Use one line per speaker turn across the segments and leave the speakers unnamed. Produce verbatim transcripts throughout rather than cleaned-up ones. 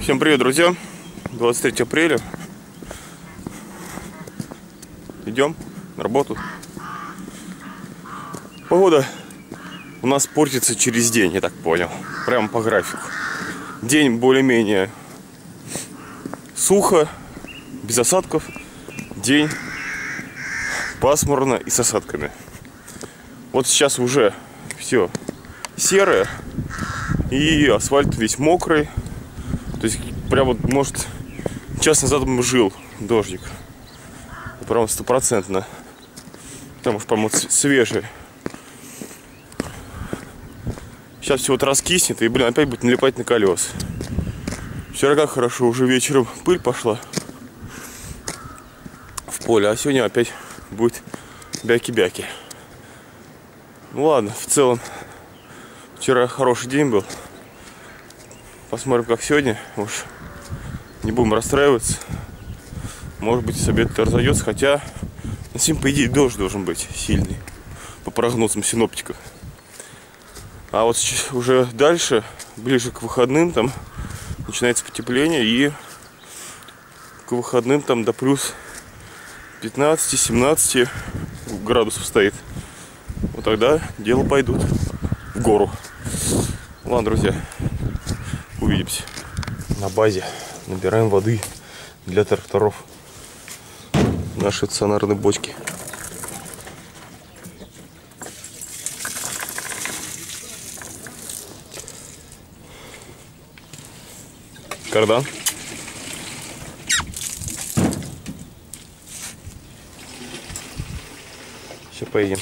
Всем привет, друзья! двадцать третьего апреля. Идем на работу. Погода у нас портится через день, я так понял. Прямо по графику. День более-менее сухо, без осадков. День пасмурно и с осадками. Вот сейчас уже все серое. И асфальт весь мокрый. То есть прям вот, может, час назад жил дождик. Прям стопроцентно. Потому что, по-моему, свежий. Сейчас все вот раскиснет и, блин, опять будет налипать на колес. Вчера как хорошо, уже вечером пыль пошла в поле, а сегодня опять будет бяки-бяки. Ну ладно, в целом вчера хороший день был. Посмотрим, как сегодня. Уж не будем расстраиваться. Может быть, с обеда разойдется. Хотя на сегодня, по идее, дождь должен быть сильный. По прогнозам синоптиков. А вот уже дальше, ближе к выходным, там начинается потепление. И к выходным там до плюс пятнадцати-семнадцати градусов стоит. Вот тогда дело пойдут в гору. Ладно, друзья. Увидимся. На базе набираем воды для тракторов. Наши стационарные бочки. Кардан. Сейчас поедем.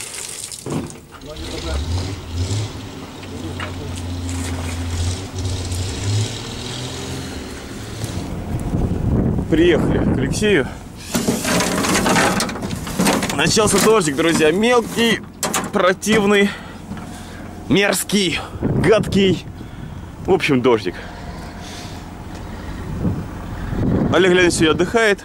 Приехали к Алексею. Начался дождик, друзья. Мелкий, противный, мерзкий, гадкий. В общем, дождик. Олег Леонидович сегодня отдыхает.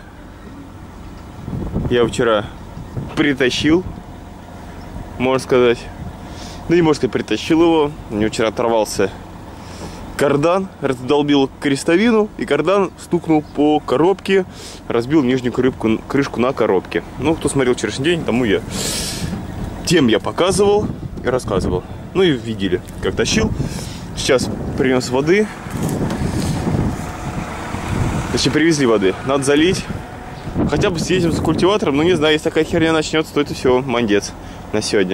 Я его вчера притащил, можно сказать. Ну, не можно сказать, притащил его. У него вчера оторвался кардан, раздолбил крестовину, и кардан стукнул по коробке, разбил нижнюю крышку, крышку на коробке. Ну, кто смотрел вчерашний день, тому я. Тем я показывал и рассказывал. Ну и видели, как тащил. Сейчас принес воды. Точнее, привезли воды. Надо залить. Хотя бы съездим за культиватором, но не знаю, если такая херня начнется, то это все, мандец на сегодня.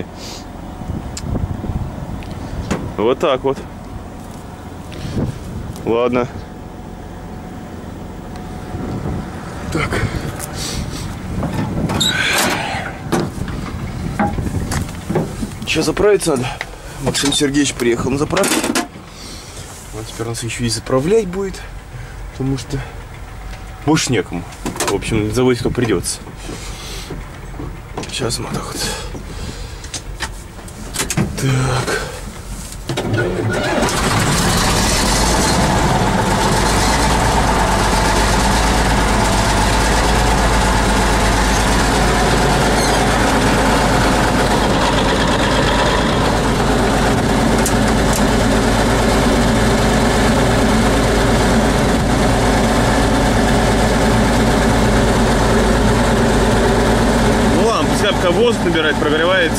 Вот так вот. Ладно. Так. Сейчас заправиться надо. Максим Сергеевич приехал на заправку. Вот теперь нас еще и заправлять будет. Потому что больше некому. В общем, заводить кто придется. Сейчас мы так вот. Так. Воздух набирать, прогревается.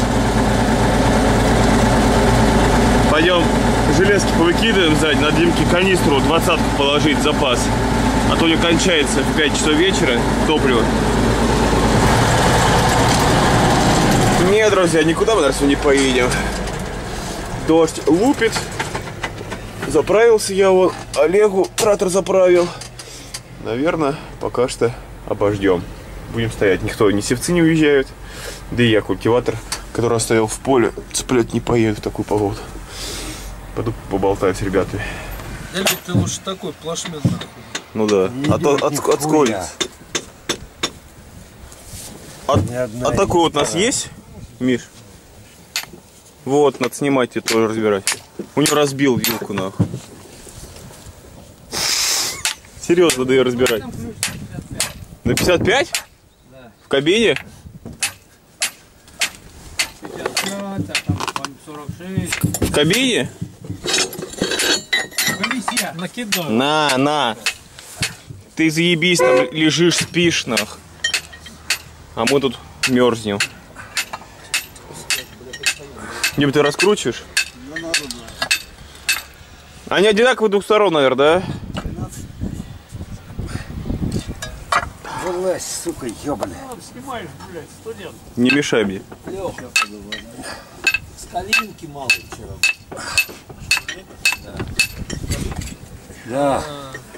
Пойдем железки повыкидываем сзади, на Димке канистру двадцатку положить запас, а то у него кончается в пять часов вечера топливо. Нет, друзья, никуда мы, наверное, не поедем. Дождь лупит. Заправился я, вот Олегу трактор заправил. Наверное, пока что обождем. Будем стоять, никто, ни севцы не уезжают. Да и я культиватор, который оставил в поле, цеплять не поеду в такую погоду. Пойду поболтаю с ребятами.
Да ведь ты лучше такой плашмет нахуй.
Ну да, а то от, отскользится. А, а такой вот у нас есть, Миш? Вот, надо снимать и тоже разбирать. У него разбил вилку нахуй. Серьезно, надо ее разбирать. На пятьдесят пять? Да. В кабине?
пятьдесят пять, а там сорок шесть.
В кабине?
Накидаю.
На, на. Ты заебись, там лежишь, спишь, нах. А мы тут мерзнем. Дима, ты раскручиваешь? Они одинаковые двух сторон, наверное, да?
Вылазь, сука, ёбаная.
Снимаешь, блядь, студент.
Не мешай мне.
С калинки мало вчера.
Да.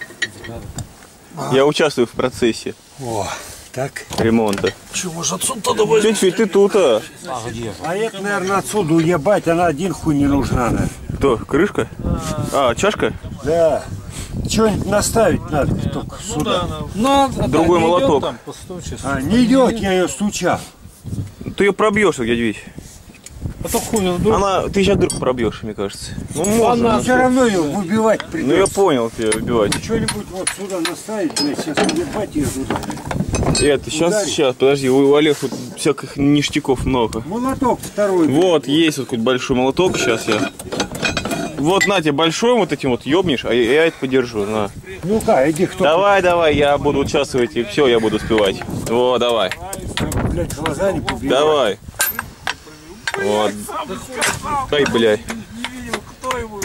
Я участвую в процессе
О, так.
ремонта.
Че, может отсюда тогда возьмем?
Тетя, ты тут, а?
А где?
А это, наверное, отсюда уебать, она один хуй не нужна, наверное.
Кто? Крышка? А, чашка?
Да. Что-нибудь наставить надо только
Ну
сюда.
да,
Ну,
Другой
не идет
молоток.
Там, постучишь.
А, не идет, я ее стучал.
Ты ее пробьешь, дядя Вить.
А то хуй вдруг.
Она, ты сейчас дырку пробьешь, мне кажется. Ну, можно.
Все равно ее выбивать
Ну, я
придется.
понял тебя выбивать.
Что-нибудь вот сюда наставить, блядь, сейчас уебать ее туда.
Это, сейчас,
Ударить.
сейчас, подожди, у у Олега тут всяких ништяков много.
Молоток второй.
Вот, есть вот какой-то большой молоток, сейчас я. Вот, на тебе большой вот этим вот ёбнешь, а я, я это подержу, на.
Ну-ка, иди, кто?
Давай, давай, я буду участвовать, и все, я буду успевать. Во, давай,
Блядь, глаза не побивай.
давай. Вот. Ай, блядь.
не видел, кто его.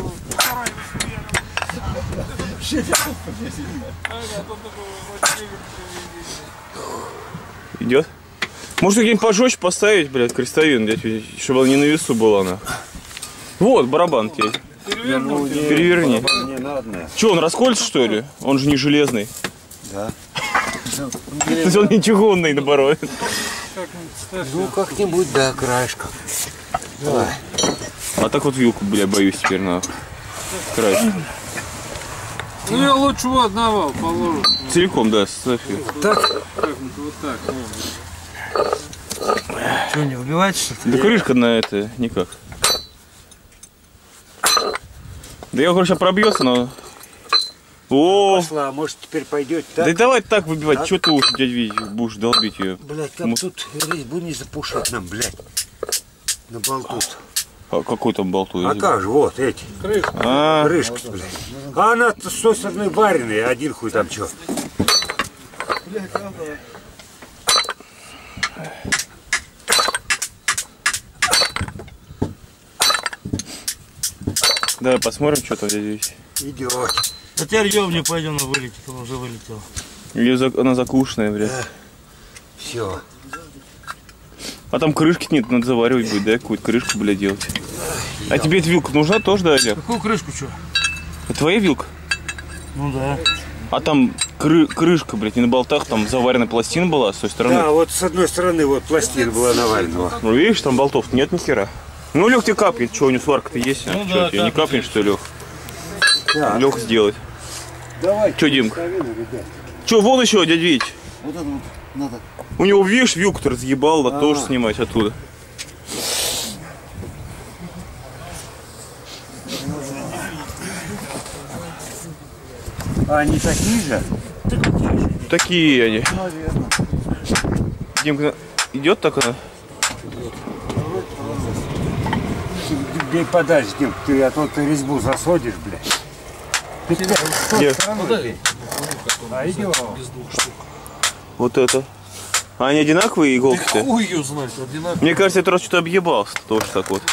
Идет? Может, где-нибудь пожестче поставить, блядь, крестовину, блядь, чтобы она не на весу была, на. Вот, барабан тебе.
Ну, не,
Переверни.
Не надо.
Че, он расколется, что ли? Он же не железный.
Да.
То есть он не чугунный, наоборот.
Ну, как-нибудь, да, краешком. Давай.
А так вот вилку, бля, боюсь теперь на краешек.
Ну я лучше вот одного положу.
Целиком, да, ставь её.
Так?
Вот так.
Что, не выбивать, что ли?
Да крышка на это никак. Да я говорю, сейчас пробьется, но... О!
Пошла, а может теперь пойдет
Да
так?
давай так выбивать,
Так?
что ты уж, дядь Вить, будешь долбить ее.
Блядь, как
М-
тут резьбу не запушить нам, блядь. На болту.
А какой там болту?
А как же, вот эти.
А,
Крышки, блядь. А она с той стороны вареная, один хуй там что.
давай посмотрим, что там, дядя Вить.
Идет.
Да теперь ёбни, пойдем, она вылетит, она уже вылетела.
Или за- она закушенная, блядь.
Все.
А там крышки нет, надо заваривать будет, да, какую-то крышку, блядь, делать. А тебе эта вилка нужна тоже, да, Олег?
Какую крышку, что?
Это твоя вилка?
Ну да.
А там кры- крышка, блядь, не на болтах, там заваренная пластина была с той стороны.
Да, вот с одной стороны вот пластина была навалена.
Ну видишь, там болтов нет ни хера. Ну, Лех, тебе капнет, что у него сварка-то есть?
Ну
что,
да,
тебе не
капнет
капнет, что ли, Лех?
Так,
Лех сделать.
давай.
Чё, Димка?
половину, ребят.
Че, вон еще, дядь Вить.
Вот это вот надо.
У него, видишь, вилку-то разъебал, надо
А.
тоже снимать оттуда.
А они такие же?
Такие они.
Наверное.
Димка, идет так она?
Бей подальше, Дим, ты, а то ты резьбу засодишь, блядь. Ты, блядь, с той
Где?
стороны. А идем.
Вот это. А они одинаковые иголки-то?
Хуй ее знать, одинаково.
Мне кажется, это раз что-то объебался, тоже так вот.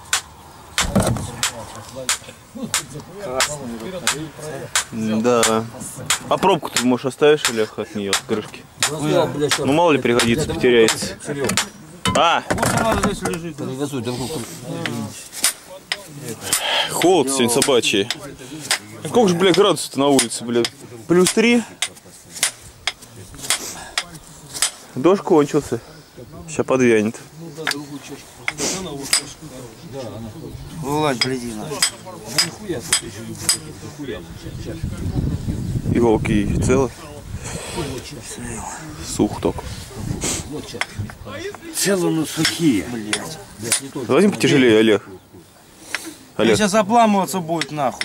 Да. А пробку ты, может, оставишь, Олег, от нее, от крышки? Ну, мало ли пригодится, потеряется. А!
Она здесь лежит.
Холод сегодня собачий. Сколько же, блядь, градусов-то на улице, блядь? Плюс три? Дождь кончился. Сейчас подвянет.
Вылазь, гляди, на.
Иголки целы? Сух только.
Цело, но сухие.
Возьми потяжелее, Олег. Олег.
Сейчас обламываться будет нахуй.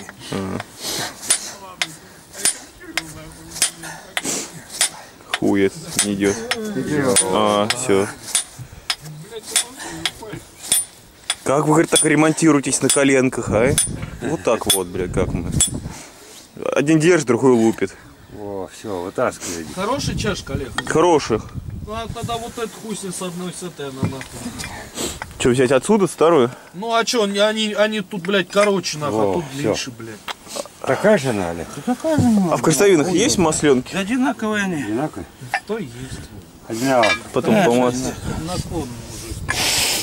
Хуй этот не идет. А, все. Как вы, говорит, так ремонтируетесь на коленках, а? Вот так вот, блядь, как мы. Один держит, другой лупит.
О, все, вытаскивай.
Хорошая чашка, Олег?
Хороших.
Ну а тогда вот этот хуй с одной с этой она нахуй.
Что, взять отсюда старую?
Ну а чё, они, они, они тут, блядь, короче нахуй,
Во,
а тут
всё.
длиннее, блядь.
Такая же она, Олег? Такая же она.
А в крестовинах есть масленки?
Одинаковые они.
Одинаковая?
Что есть?
Одинаковая.
Потом помазать.
Наклон уже.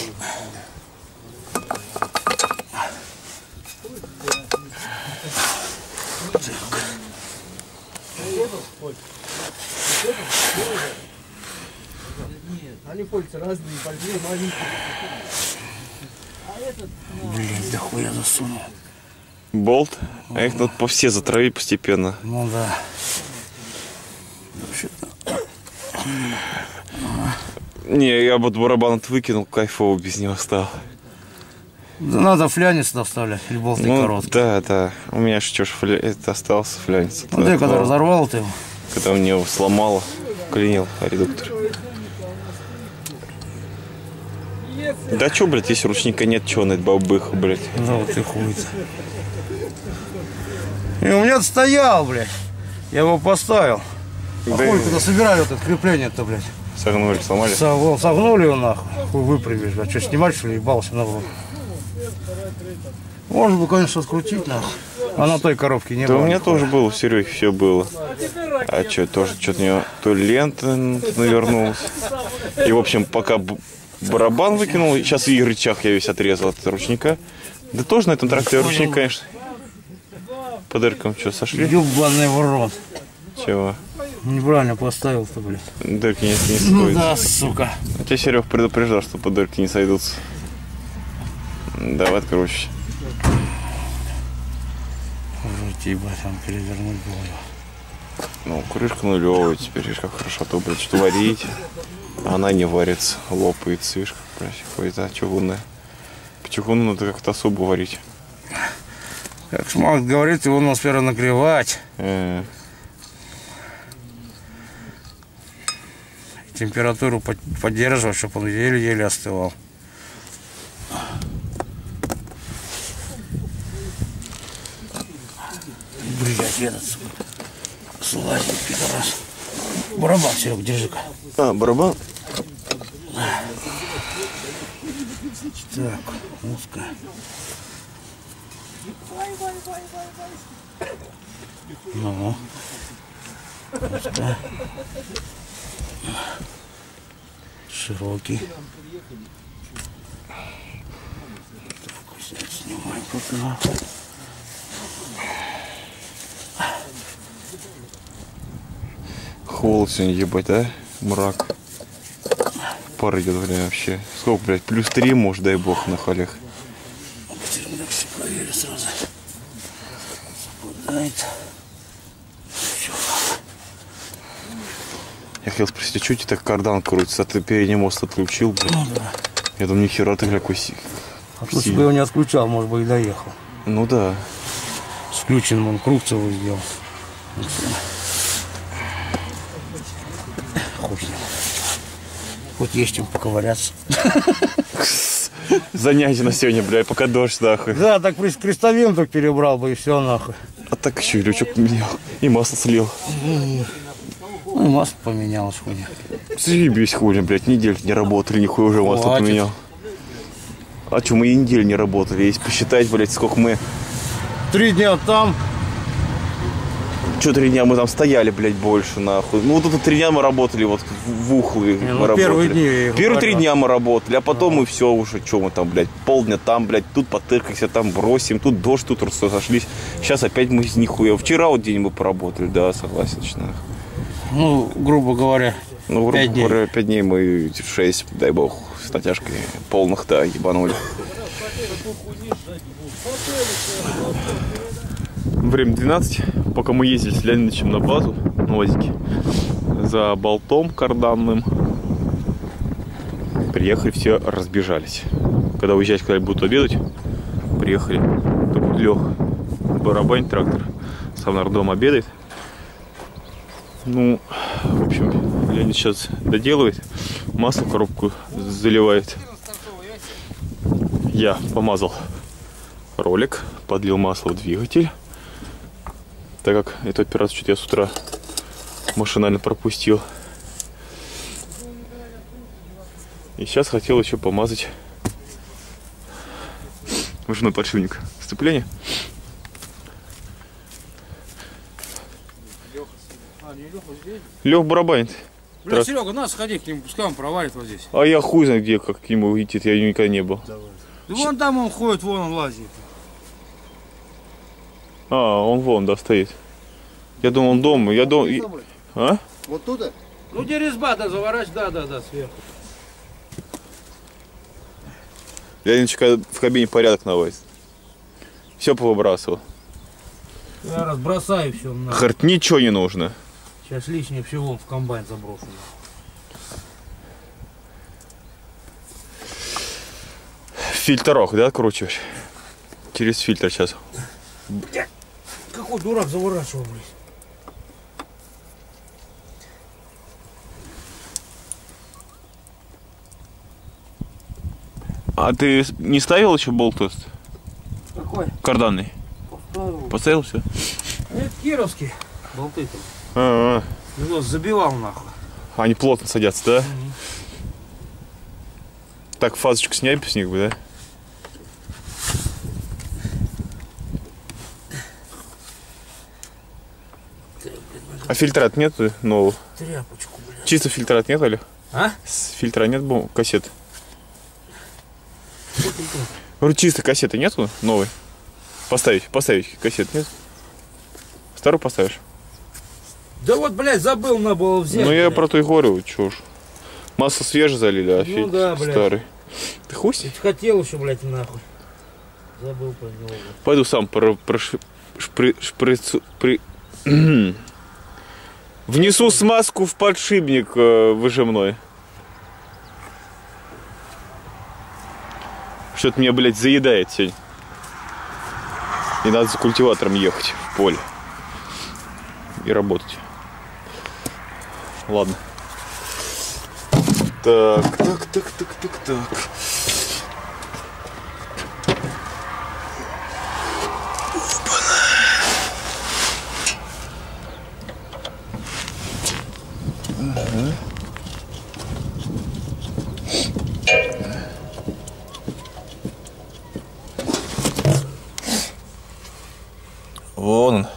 Нет, они пользуются разные, большие, маленькие.
Блин, да хуя засунул.
Болт. А их надо по все затравить постепенно.
Ну да.
Не, я бы барабан выкинул, кайфово без него стал.
Да надо флянец сюда вставлять, или болты
Ну,
короткие.
да, да. У меня же что ж, фля... это остался флянец.
Ну ты когда разорвал ты его?
Когда мне его сломало, клинил редуктор. Да чё, блядь, если ручника нет, чё на это бабыха, блядь.
Да вот ты хуй-то. И у меня стоял, блядь. Я его поставил. А
Да
хуй,
и-
когда собирали вот это крепление-то, блядь.
Согнули, сломали.
Согнул- Согнули его нахуй. Хуй выпрямишь, блядь. Что, снимать, что ли, ебался на голову? Можно бы, конечно, скрутить нахуй. А на той коробке не
Да
было.
у меня
нихуя.
тоже было, в Сереге все было. А что, тоже что-то у него то ли лента навернулась. И, в общем, пока б- барабан выкинул, сейчас и рычаг я весь отрезал от ручника. Да тоже на этом тракторе ручник, конечно. По дыркам что, сошли?
Ёбаный в рот.
Чего?
Неправильно поставил-то, блядь.
Дырки не, не
Ну
сходятся.
да, сука.
А тебя Серег предупреждал, что по дырки не сойдутся. Давай откручивай.
Жуть, ебать, там перевернуть было.
Ну, крышка нулевая теперь, видишь, как хорошо, а то, блядь, что варить. А она не варится, лопается, видишь, как, блядь, какой-то чугунная. По чугуну надо как-то особо варить.
Как Шмак говорит, его надо сперва нагревать.
Э,
Температуру под- поддерживать, чтобы он еле-еле остывал. Блядь, этот, сука. Слазит, пидорас. Барабан, Серег, держи-ка.
А, барабан?
Так, узко. Ну, узко. Широкий. Фокусник снимаем пока.
Холод сегодня, ебать, да? Мрак. Пар идет, бля, вообще. Сколько, блядь, плюс три, может, дай бог, на халях.
Так все проверю сразу. Совпадает. Все.
Я хотел спросить, а что тебе так кардан крутится? А ты передний мост отключил, блядь?
Ну да.
Я думаю, нихера ты, бля, какой си-
А то, если бы его не отключал, может быть, и доехал.
Ну да.
С включенным он круг целый сделал. Хуй с ним. Хоть есть чем поковыряться.
Занятие на сегодня, бля, пока дождь, нахуй.
Да, так при крестовину так перебрал бы и все нахуй.
А так еще и лючок поменял. И масло слил.
Ну и масло поменялось хуйня.
Заебись, хуйня, блядь, неделю не работали, нихуя уже масло
Хватит.
поменял. А что, мы и неделю не работали. Если посчитать, блядь, сколько мы...
Три дня там.
Что, три дня мы там стояли, блядь, больше, нахуй. Ну, вот это три дня мы работали, вот в Ухлы
Не,
мы
ну,
работали.
первые дни я их
Первые три
говорю.
дня мы работали, а потом мы все уже, что мы там, блядь, полдня там, блядь, тут потыркаемся, там бросим, тут дождь, тут сошлись. Сейчас опять мы с нихуя. Вчера вот день мы поработали, да, согласен, точно.
Ну, грубо говоря,
Ну, грубо
Пять дней.
говоря, пять дней мы шесть, дай бог, с натяжкой полных, да, ебанули. Время двенадцать. Пока мы ездили с Леонидовичем на базу, на УАЗике, за болтом карданным, приехали, все разбежались. Когда уезжать, когда будут обедать, приехали. Тут Лех барабанит трактор, сам на роддом обедает. Ну, в общем, Леонид сейчас доделывает, масло в коробку заливает. Я помазал ролик, подлил масло в двигатель, так как эту операцию что-то я с утра машинально пропустил. И сейчас хотел еще помазать выжимной подшипник сцепления. Лех барабанит.
Бля,
Раз.
Серега, надо сходи к нему, пускай он провалит вот здесь.
А я хуй знаю где, как к нему идти, я никогда не был.
Да вон там он ходит, вон он лазит.
А, он вон, да, стоит. Я думал, он дома. Я дом... А?
Вот туда?
Ну где резьба, да, заворачивай, да, да, да, сверху.
Леночка в кабине порядок наводит. Все повыбрасывал.
Я разбросаю все. На.
Говорит, ничего не нужно.
Сейчас лишнее всего в комбайн заброшу.
Фильтрок, да, откручиваешь? Через фильтр сейчас.
Бля, какой дурак заворачивал, блядь.
А ты не ставил еще болт?
Какой?
Карданный.
Поставил.
Поставил все?
Это кировские болты там.
А,
Его забивал нахуй.
-а. Они плотно садятся, да? Угу. Так, фазочку снять с них бы, да? А фильтрат нет нового?
Тряпочку, блядь.
Чисто фильтрат нет, Олег?
А?
С фильтра нет бум... кассет? Говорю, чисто кассеты нету новой? Поставить, поставить кассет нет? Старую поставишь?
Да вот, блядь, забыл, надо было взять.
Ну я
блядь.
про то и говорю, чё ж. Масло свежее залили, а
Ну
фильтр
да, блядь.
старый. Ты хуй?
Ведь хотел еще, блядь, нахуй. Забыл про него.
Пойду сам про, про шпри, шприцу, при... Внесу смазку в подшипник э, выжимной. Что-то меня, блядь, заедает сегодня. И надо за культиватором ехать в поле. И работать. Ладно. Так, так, так, так, так, так. Угу. Вон он.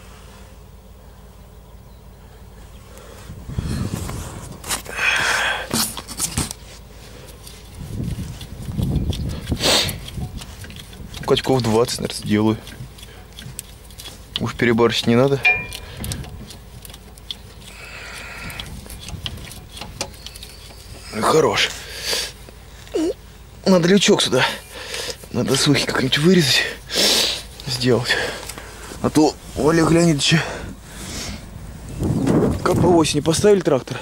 Качков двадцать, наверное, сделаю. Уж переборщить не надо. Хорош. Надо лючок сюда. Надо слухи как-нибудь вырезать. Сделать. А то у Олега Леонидовича как по осени поставили трактор.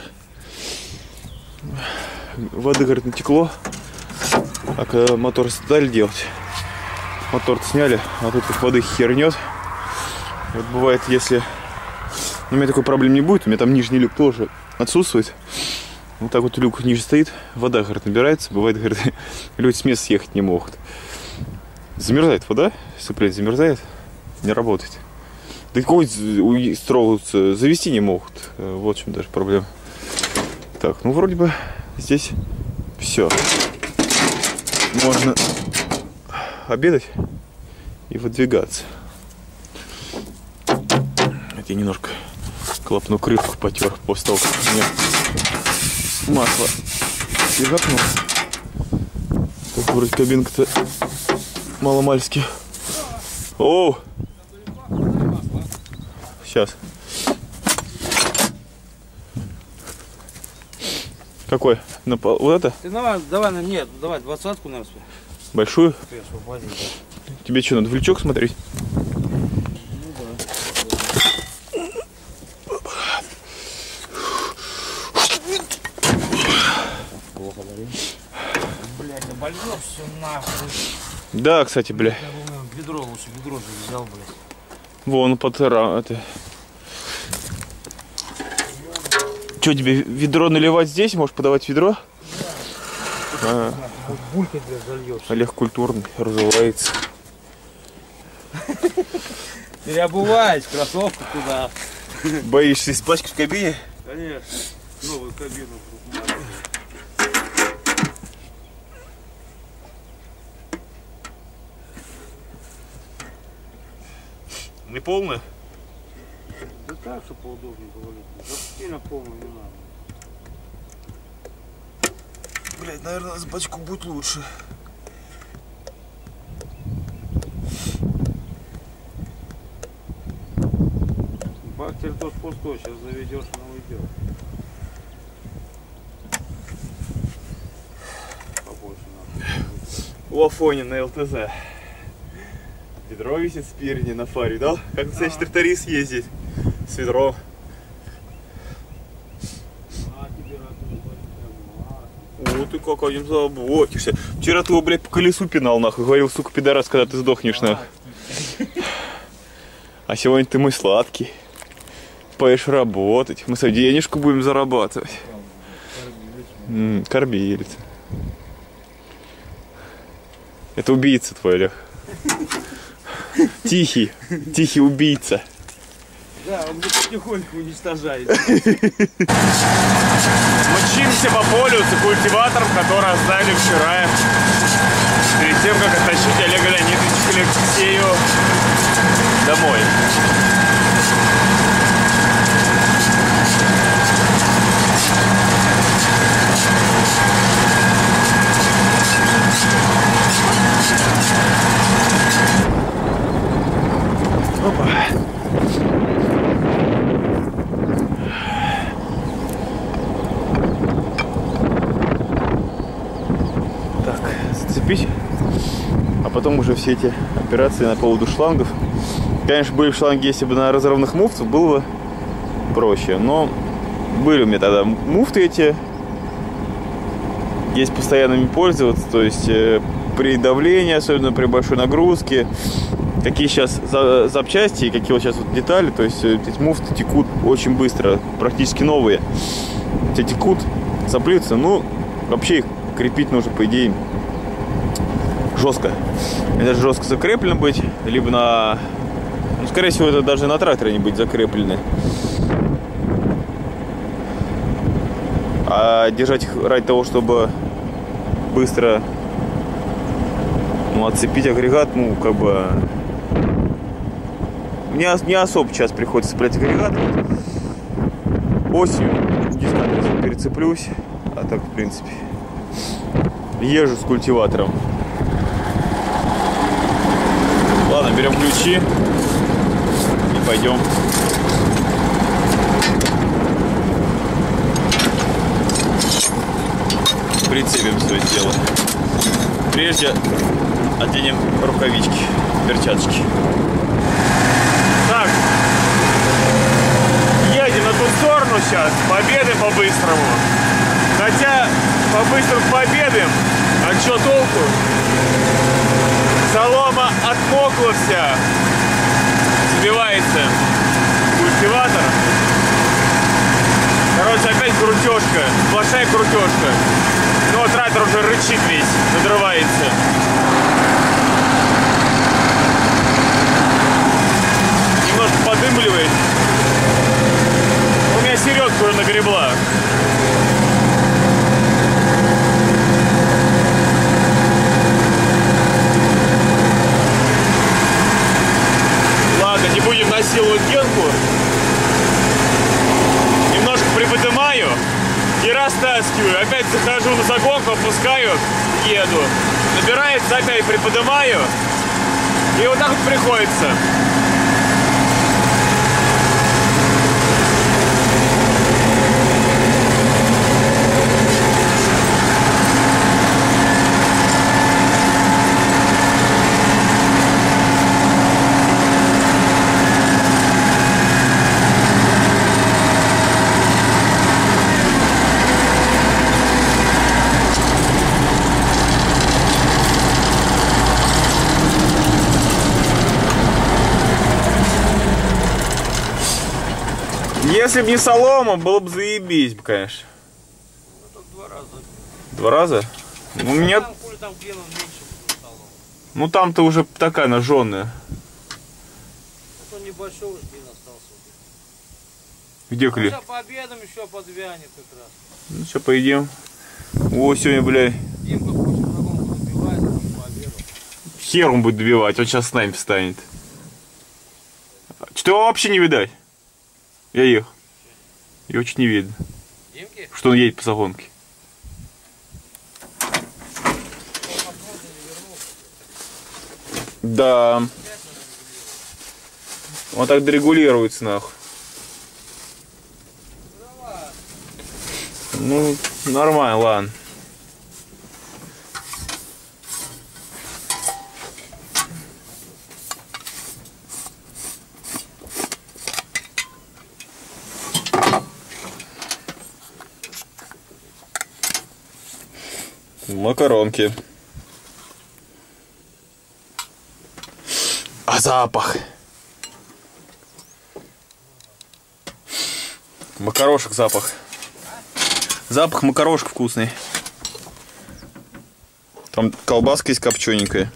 Воды, говорит, натекло. А когда мотор стали делать, мотор сняли, а тут как воды хернет. Вот бывает, если у меня такой проблем не будет, у меня там нижний люк тоже отсутствует. Вот так вот люк ниже стоит, вода, говорит, набирается. Бывает, говорит, люди с места съехать не могут. Замерзает вода, сцепление замерзает, не работает. Да какой строго завести не могут. Вот в чем даже проблема. Так, ну вроде бы здесь все. Можно обедать и выдвигаться. Это я немножко клапаную крышку потер после того, как у меня масло свежакнуло. Так, вроде кабинка-то маломальски. Оу! Сейчас. Какой? На пол... Вот это?
Ты давай, давай, нет, давай двадцатку на себе.
Большую? Тебе что, надо в лючок смотреть?
Блядь, обольёшь все нахуй.
Да, кстати, бля.
Ведро лучше, ведро же взял, блядь.
Вон под это. Что, тебе ведро наливать здесь? Можешь подавать ведро?
Да.
А,
Булькать, блядь, зальешь.
Олег культурный, разувается.
Переобуваюсь, кроссовку туда.
Боишься испачкать в кабине?
Конечно. Новую кабину.
Не полная?
Да так, чтобы поудобнее было. Сильно полную не надо.
Блять, наверное, с бачку будет лучше.
Бак теперь тоже пустой, сейчас заведешь, она уйдет. Побольше надо.
У Афони на ЛТЗ. Ведро висит спереди на фаре, да? Как настоящий тракторист ездит с ведром. Вот ты как один заботишься. Вчера ты его, блядь, по колесу пинал, нахуй. Говорил, сука, пидорас, когда ты сдохнешь, нахуй. А сегодня ты мой сладкий. Поешь работать. Мы с тобой денежку будем зарабатывать. М-м, кормилец. Это убийца твой, Олег. Тихий, тихий убийца.
Да, он потихоньку уничтожает.
Мчимся по полю за культиватором, который оставили вчера. Перед тем, как оттащить Олега Леонидовича к Алексею домой. Опа. Так, зацепить. А потом уже все эти операции на поводу шлангов. Конечно, были шланги, если бы на разрывных муфтах, было бы проще. Но были у меня тогда муфты эти. Есть постоянными пользоваться. То есть э, при давлении, особенно при большой нагрузке. Какие сейчас запчасти и какие вот сейчас вот детали, то есть эти муфты текут очень быстро, практически новые. Те текут, соплются, ну, вообще их крепить нужно, по идее, жестко. Это же жестко закреплено быть, либо на, ну, скорее всего, это даже на тракторе не быть закреплены. А держать их ради того, чтобы быстро, ну, отцепить агрегат, ну, как бы... Не, не особо сейчас приходится цеплять агрегат. Осью дискадресом перецеплюсь. А так, в принципе, езжу с культиватором. Ладно, берем ключи и пойдем. Прицепим все дело. Прежде оденем рукавички, перчаточки. Так, едем на ту сторону сейчас, победы по-быстрому. Хотя по-быстрому победим, а что толку? Солома отмокла вся, сбивается культиватор. Короче, опять крутежка, сплошная крутежка. Ну вот трактор уже рычит весь, надрывается. Немножко подымливает. У меня середка уже нагребла. Ладно, не будем насиловать генку. Немножко приподнимаю и растаскиваю. Опять захожу на загонку, опускаю, еду. Набирается, опять приподнимаю. И вот так вот приходится. Если бы не солома, было бы заебись, конечно.
Два раза.
Два раза? У меня...
Там, хули, там клинов меньше стало.
Ну там-то уже такая нажженная.
А то небольшой уж клин остался.
Где клей?
Сейчас по обедам еще подвянет как раз.
Ну что, поедим. О, сегодня, блядь.
Димка хочет вагонку добивать, по обеду.
Хер он будет добивать, он сейчас с нами встанет. Что его вообще не видать? Я ехал. Его чуть не видно.
Димки?
Что он едет по загонке. Да. Он так дорегулируется, нахуй. Ну, нормально, ладно. Макаронки. А запах? Макарошек запах. Запах макарошек вкусный. Там колбаска есть копчененькая.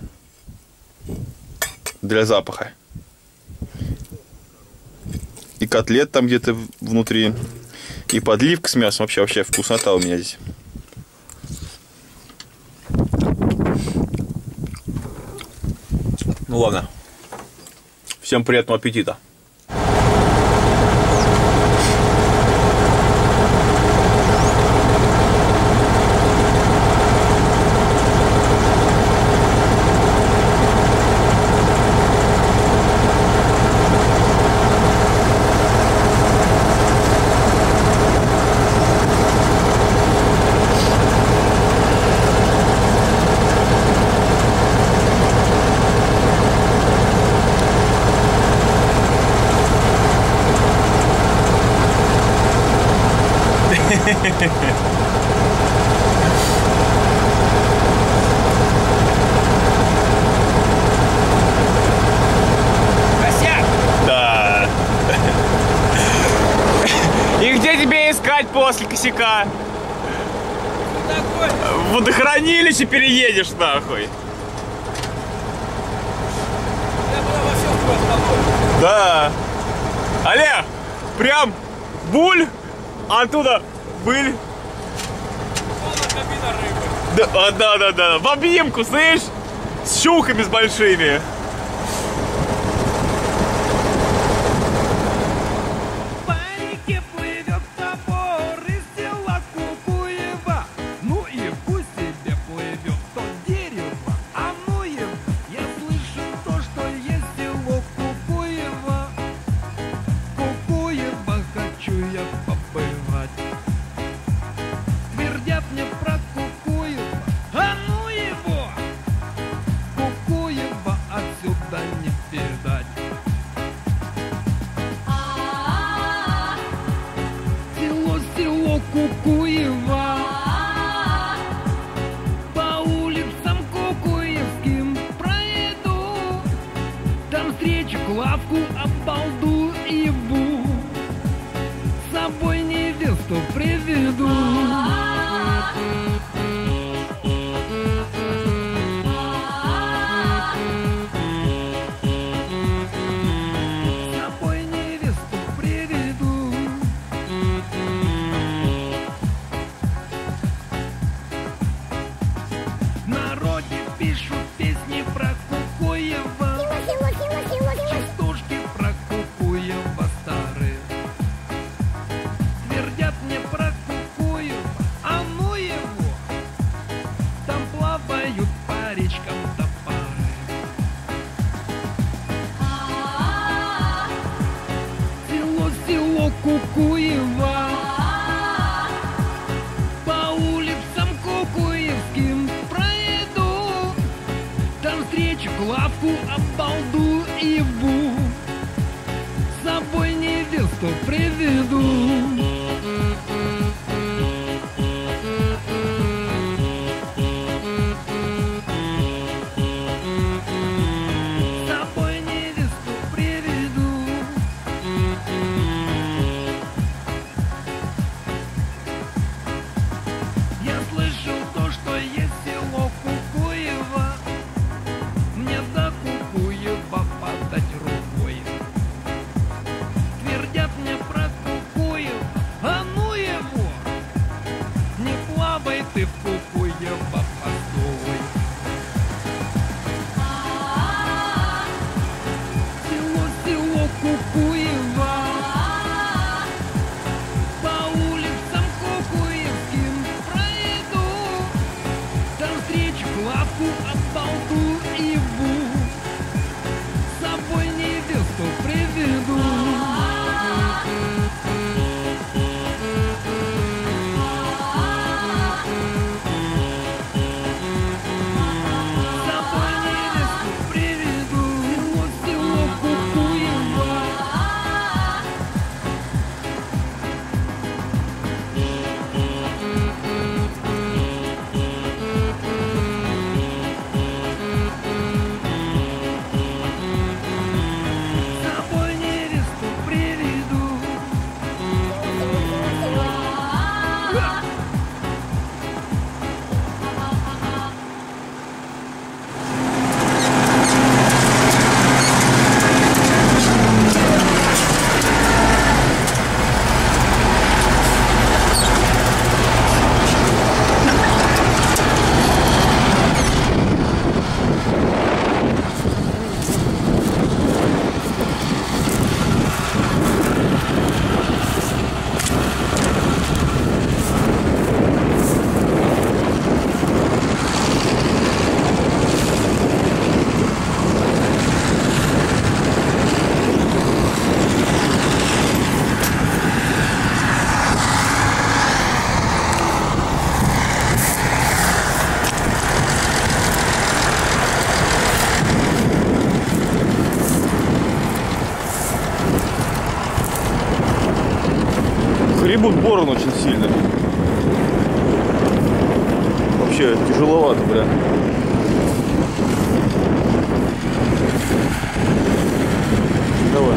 Для запаха. И котлет там где-то внутри. И подливка с мясом. Вообще, вообще вкуснота у меня здесь. Ну ладно. Всем приятного аппетита. Да. И где тебе искать после косяка? В водохранилище переедешь, нахуй.
Я была во всем твоем.
Да. Олег, прям буль, а оттуда быль.
Полная кабина рыбы.
Да, а, да, да, да. В обнимку, слышь? С щуками с большими.
По реке плывет топор из села Кукуева. Ну и пусть себе плывет то дерево, а ну его. Я слышу то, что есть село Кукуева. Кукуева хочу я побывать. Твердят мне про Кукуева, а ну его. Кукуева отсюда не передать. Село, село Кукуева. По улицам кукуевским пройду. Там встречу Клавку, обалду и бу. С собой невесту приведу. С собой невесту приведу. В народе пишут песни про Кукуева. Частушки про Кукуева старые. Твердят мне про Кукуева, а ну его. Там плавают по речкам топоры. Село, село Кукуева. По улицам кукуевским пройду. Там встречу Клавку, обалду и бу. С собой невесту приведу. С собой невесту приведу. Я слышал то, что есть ставку обалдуеву, с собой невесту приведу.
Гребут борон очень сильно. Вообще тяжеловато, бля. Давай.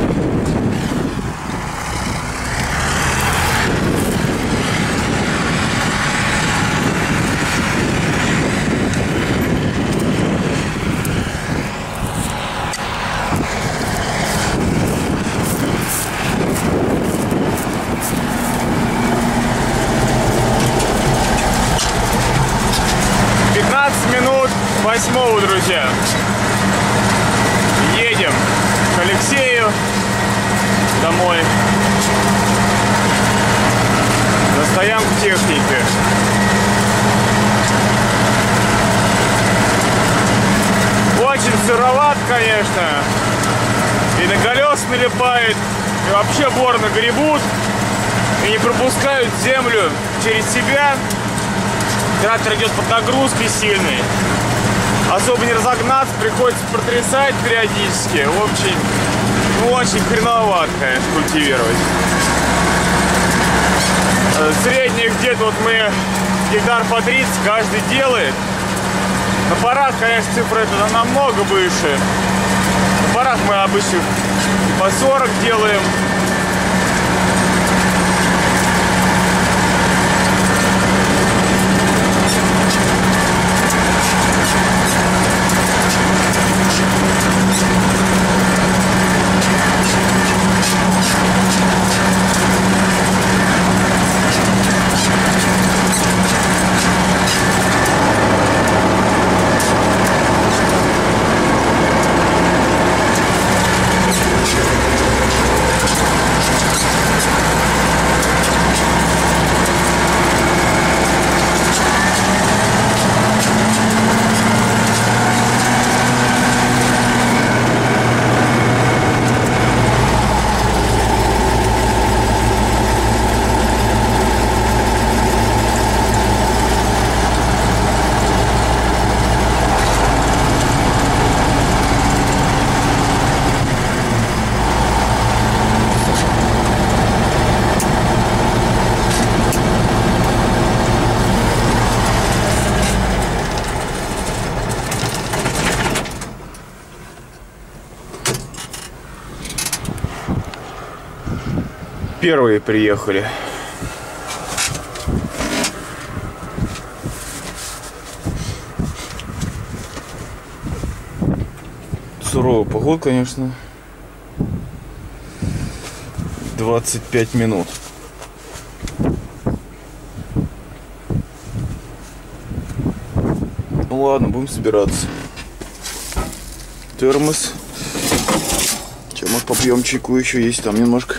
Восьмого, друзья. Едем к Алексею домой на стоянку техники. Очень сыроват, конечно. И на колеса налипает, и вообще борно гребут и не пропускают землю через себя. Трактор идет под нагрузкой сильной. Особо не разогнаться, приходится протрясать периодически. Очень, ну, очень хреновато, конечно, культивировать. Средних где-то вот мы гектар по тридцать каждый делает. На парах, конечно, цифра это намного выше. На парах мы обычно по сорок делаем. Первые приехали. Суровый поход, конечно. двадцать пять минут. Ну ладно, будем собираться. Термос. Сейчас, может, попьем чайку, еще есть там немножко.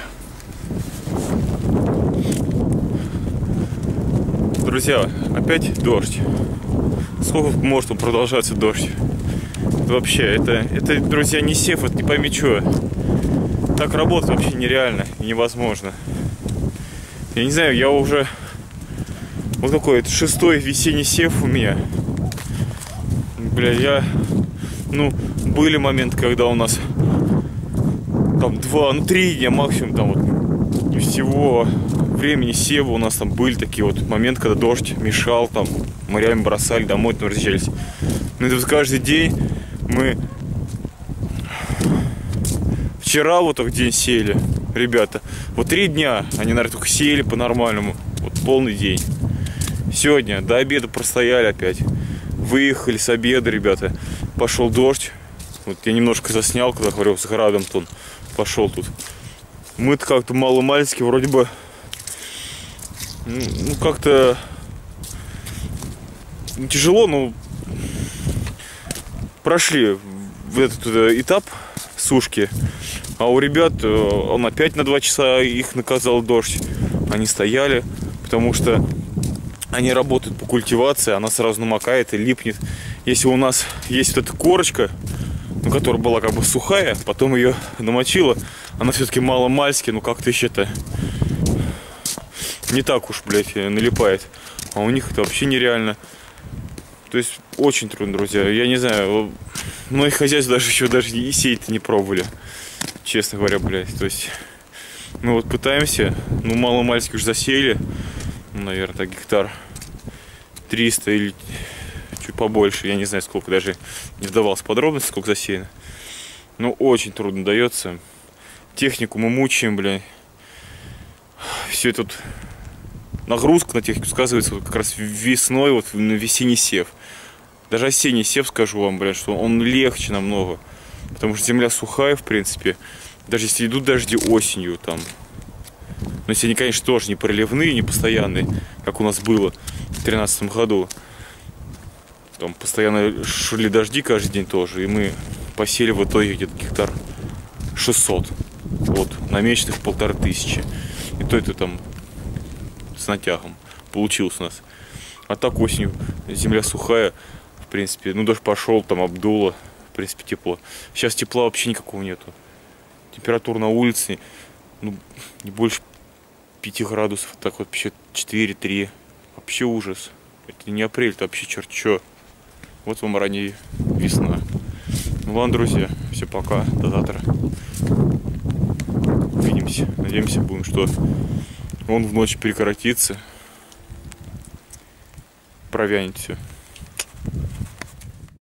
Друзья, опять дождь. сколько может он продолжаться дождь? Вообще, это, это, друзья, не сев, это не пойми что. Так работать вообще нереально и невозможно. Я не знаю, я уже... Вот какой это шестой весенний сев у меня. Бля, я... Ну, были моменты, когда у нас там два, ну три дня максимум там вот и всего времени сева у нас там были такие вот моменты, когда дождь мешал, там мы реально бросали, домой там разъезжались. Но это вот каждый день мы... Вчера вот так день сеяли, ребята. Вот три дня они, наверное, только сеяли по-нормальному. Вот полный день. Сегодня до обеда простояли опять. Выехали с обеда, ребята. Пошел дождь. Вот я немножко заснял, когда говорил с градом, то он пошел тут. Мы-то как-то мало-мальски вроде бы, ну как-то тяжело, но прошли в этот этап сушки. А у ребят он опять на два часа их наказал дождь. Они стояли, потому что они работают по культивации, она сразу намокает и липнет. Если у нас есть вот эта корочка, ну, которая была как бы сухая, потом ее намочила, она все-таки мало-мальски, ну как-то еще-то не так уж, блядь, налипает. А у них это вообще нереально. То есть очень трудно, друзья. Я не знаю, многие хозяйства даже еще даже и сеять-то не пробовали. Честно говоря, блядь. То есть мы вот пытаемся, ну мало-мальски уж засеяли, ну, наверное, так гектар триста или чуть побольше, я не знаю сколько, даже не вдавался в подробности, сколько засеяно. Но очень трудно дается. Технику мы мучаем, блядь. Все это вот, нагрузка на технику сказывается вот как раз весной, вот на весенний сев. Даже осенний сев, скажу вам, блядь, что он легче намного. Потому что земля сухая, в принципе. Даже если идут дожди осенью там. Но если они, конечно, тоже не проливные, не постоянные, как у нас было в две тысячи тринадцатом году. Там постоянно шли дожди каждый день тоже. И мы посели в итоге где-то гектар шестьсот. Вот, намеченных полторы тысячи. И то это там с натягом получилось у нас. А так осенью земля сухая, в принципе. Ну, дождь пошел, там обдуло. В принципе, тепло. Сейчас тепла вообще никакого нету. Температура на улице, ну, не больше пяти градусов. Так вот, вообще четыре-три. Вообще ужас. Это не апрель, это вообще черт чё. Вот вам ранее весна. Ну ладно, друзья, все, пока, до завтра. Увидимся, надеемся будем, что он в ночь прекратится. Провянет все.